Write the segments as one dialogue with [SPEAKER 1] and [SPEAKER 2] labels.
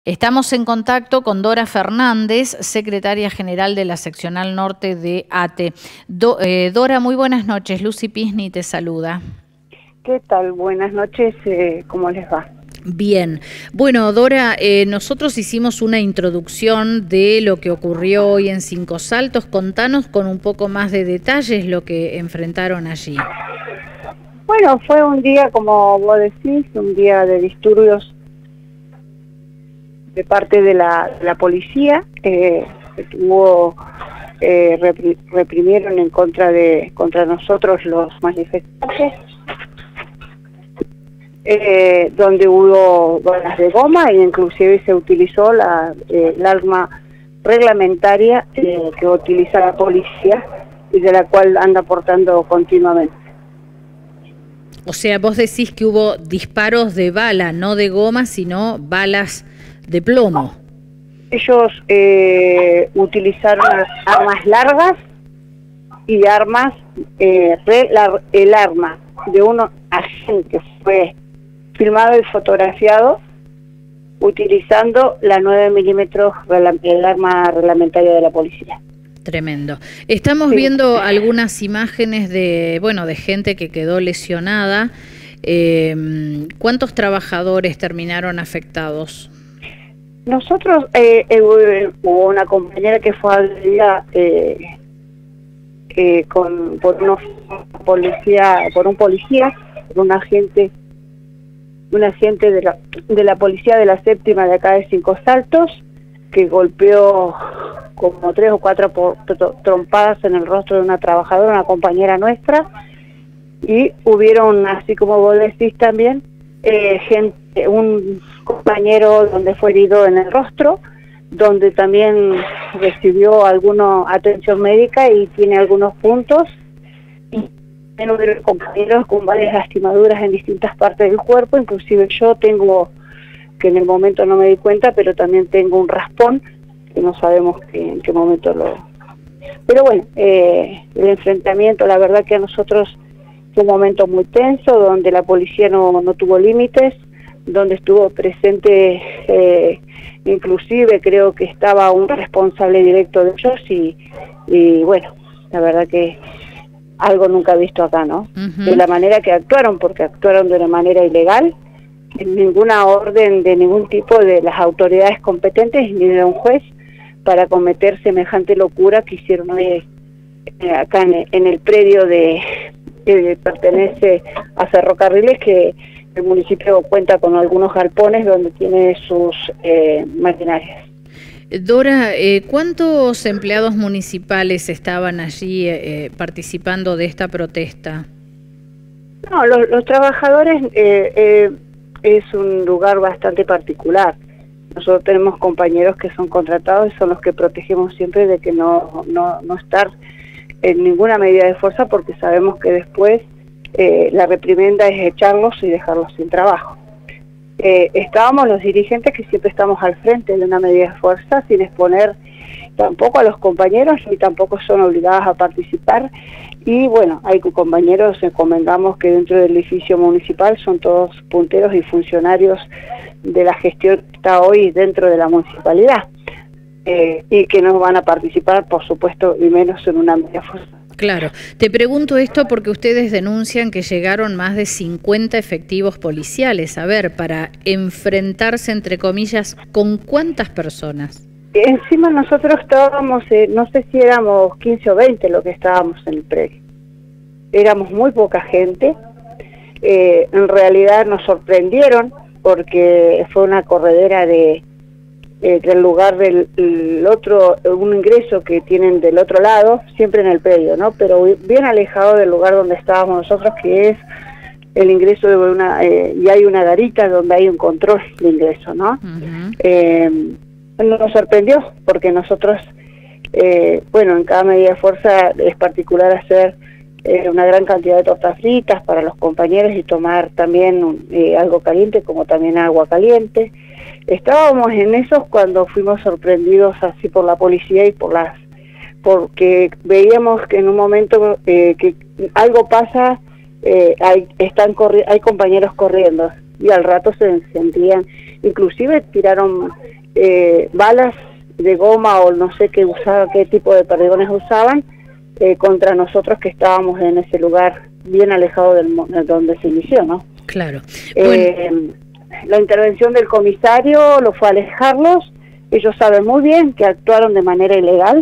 [SPEAKER 1] Estamos en contacto con Dora Fernández, secretaria general de la seccional norte de ATE. Dora, muy buenas noches. Lucy Pisni te saluda.
[SPEAKER 2] ¿Qué tal? Buenas noches. ¿Cómo les va?
[SPEAKER 1] Bien. Bueno, Dora, nosotros hicimos una introducción de lo que ocurrió hoy en Cinco Saltos. Contanos con un poco más de detalles lo que enfrentaron allí.
[SPEAKER 2] Bueno, fue un día, como vos decís, un día de disturbios de parte de la policía. Reprimieron contra nosotros los manifestantes, donde hubo balas de goma e inclusive se utilizó el arma reglamentaria que utiliza la policía y de la cual anda portando continuamente.
[SPEAKER 1] O sea, vos decís que hubo disparos de bala, no de goma, sino balas de plomo.
[SPEAKER 2] Ellos utilizaron armas largas y armas, el arma de uno agente fue filmado y fotografiado utilizando la 9 milímetros, el arma reglamentaria de la policía.
[SPEAKER 1] Tremendo. Estamos viendo algunas imágenes de gente que quedó lesionada. ¿Cuántos trabajadores terminaron afectados?
[SPEAKER 2] Nosotros, hubo una compañera que fue agredida por un agente de la policía de la séptima de acá de Cinco Saltos, que golpeó como 3 o 4 trompadas en el rostro de una trabajadora, una compañera nuestra, y hubieron, así como vos decís también, un compañero donde fue herido en el rostro, donde también recibió alguna atención médica y tiene algunos puntos, y también hubieron compañeros con varias lastimaduras en distintas partes del cuerpo, inclusive yo tengo, que en el momento no me di cuenta, pero también tengo un raspón, que no sabemos en qué momento Pero bueno, el enfrentamiento, la verdad que a nosotros fue un momento muy tenso, donde la policía no tuvo límites, donde estuvo presente, inclusive creo que estaba un responsable directo de ellos, y bueno, la verdad que algo nunca visto acá, ¿no? De la manera que actuaron, porque actuaron de una manera ilegal, sin ninguna orden de ningún tipo de las autoridades competentes ni de un juez para cometer semejante locura que hicieron acá en el predio que pertenece a Ferrocarriles, que el municipio cuenta con algunos galpones donde tiene sus maquinarias.
[SPEAKER 1] Dora, ¿cuántos empleados municipales estaban allí participando de esta protesta?
[SPEAKER 2] No, los trabajadores es un lugar bastante particular. Nosotros tenemos compañeros que son contratados y son los que protegemos siempre de que no estar en ninguna medida de fuerza, porque sabemos que después la reprimenda es echarlos y dejarlos sin trabajo. Estábamos los dirigentes que siempre estamos al frente de una medida de fuerza, sin exponer tampoco a los compañeros, ni tampoco son obligados a participar. Y bueno, hay compañeros, encomendamos que dentro del edificio municipal son todos punteros y funcionarios de la gestión que está hoy dentro de la municipalidad, y que no van a participar, por supuesto, y menos en una medida de fuerza.
[SPEAKER 1] Claro, te pregunto esto porque ustedes denuncian que llegaron más de 50 efectivos policiales. A ver, para enfrentarse, entre comillas, ¿con cuántas personas?
[SPEAKER 2] Encima nosotros estábamos, no sé si éramos 15 o 20 lo que estábamos en el predio. Éramos muy poca gente. En realidad nos sorprendieron porque fue una corredera del lugar del otro, un ingreso que tienen del otro lado, siempre en el predio, ¿no? Pero bien alejado del lugar donde estábamos nosotros, que es el ingreso de y hay una garita donde hay un control de ingreso, ¿no? Nos sorprendió porque nosotros, en cada medida de fuerza es particular hacer una gran cantidad de tortas fritas para los compañeros y tomar también algo caliente, como también agua caliente. Estábamos en esos cuando fuimos sorprendidos así por la policía y porque veíamos que en un momento que algo pasa, hay compañeros corriendo. y al rato se encendían. Inclusive tiraron balas de goma o no sé qué tipo de perdigones usaban contra nosotros que estábamos en ese lugar bien alejado de donde se inició, ¿no?
[SPEAKER 1] Claro.
[SPEAKER 2] La intervención del comisario lo fue a alejarlos. Ellos saben muy bien que actuaron de manera ilegal.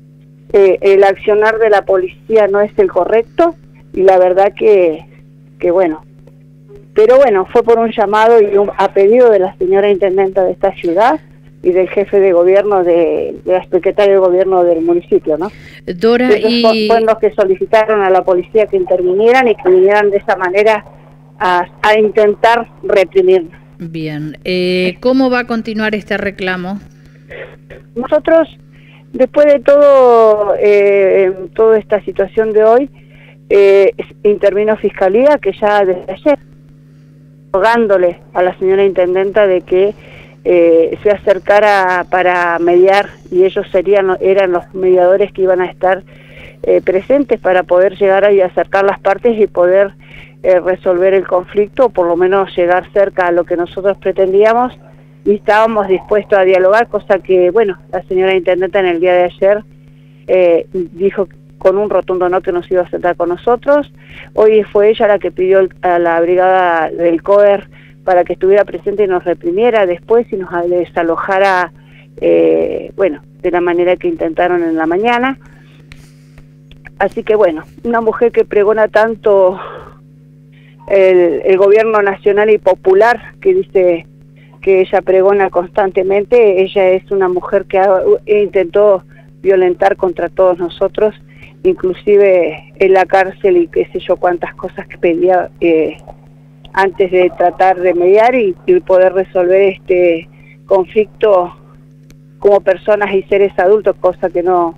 [SPEAKER 2] El accionar de la policía no es el correcto y la verdad que bueno. Pero bueno, fue por un llamado y a pedido de la señora intendenta de esta ciudad y del jefe de gobierno, de la secretaria de gobierno del municipio, ¿no?
[SPEAKER 1] Dora,
[SPEAKER 2] ellos fueron los que solicitaron a la policía que intervinieran y que vinieran de esa manera a intentar reprimir.
[SPEAKER 1] Bien, ¿cómo va a continuar este reclamo?
[SPEAKER 2] Nosotros, después de toda esta situación de hoy, intervino Fiscalía, que ya desde ayer, rogándole a la señora intendenta de que se acercara para mediar, y ellos eran los mediadores que iban a estar presentes para poder llegar ahí a acercar las partes y poder resolver el conflicto, o por lo menos llegar cerca a lo que nosotros pretendíamos, y estábamos dispuestos a dialogar, cosa que, bueno, la señora intendenta en el día de ayer dijo con un rotundo no que nos iba a sentar con nosotros. Hoy fue ella la que pidió a la brigada del COER para que estuviera presente y nos reprimiera después y nos desalojara, bueno, de la manera que intentaron en la mañana. Así que bueno, una mujer que pregona tanto el gobierno nacional y popular, que dice que ella pregona constantemente, ella es una mujer que intentó violentar contra todos nosotros, inclusive en la cárcel y qué sé yo cuántas cosas que pedía antes de tratar de mediar y poder resolver este conflicto como personas y seres adultos, cosa que no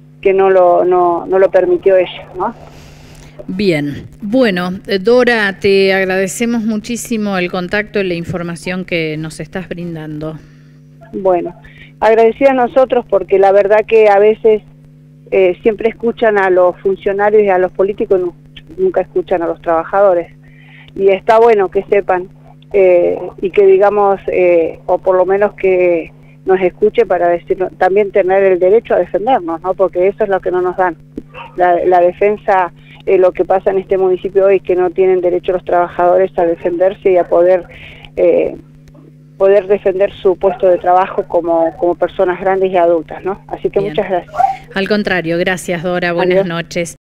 [SPEAKER 2] lo permitió ella, ¿no?
[SPEAKER 1] Bien, bueno, Dora, te agradecemos muchísimo el contacto y la información que nos estás brindando.
[SPEAKER 2] Bueno, agradecida a nosotros porque la verdad que a veces siempre escuchan a los funcionarios y a los políticos, nunca escuchan a los trabajadores. Y está bueno que sepan y que digamos, o por lo menos que nos escuche para decir, también tener el derecho a defendernos, ¿no? Porque eso es lo que no nos dan. La defensa, lo que pasa en este municipio hoy, que no tienen derecho los trabajadores a defenderse y a poder defender su puesto de trabajo como personas grandes y adultas, ¿no? Así que
[SPEAKER 1] bien.
[SPEAKER 2] Muchas gracias.
[SPEAKER 1] Al contrario, gracias Dora, buenas noches.